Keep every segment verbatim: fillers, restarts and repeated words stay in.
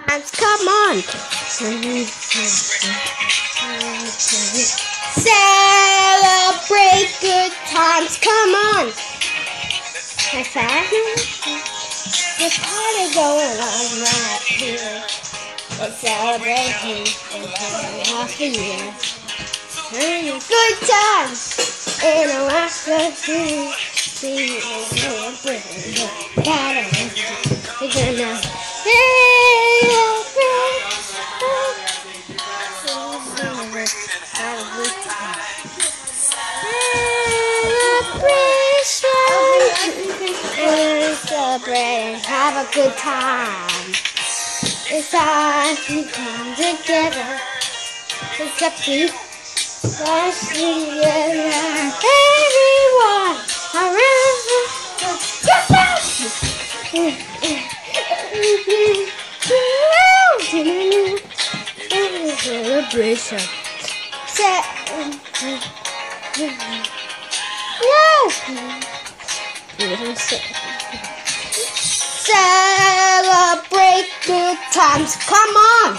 Come on. Celebrate good times. Come on. High five. There's a party going on right here. We're celebrating and having half a year. Having good times in a life of free. See you celebrating. Gotta we're gonna celebrate, have a good time. It's time to come together. It's up to you. Let's together. Everyone around. Celebration. Celebrate good times. Come on.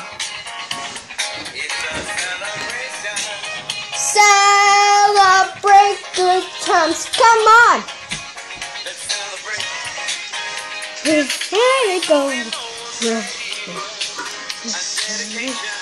Celebrate good times. Come on. Here we go.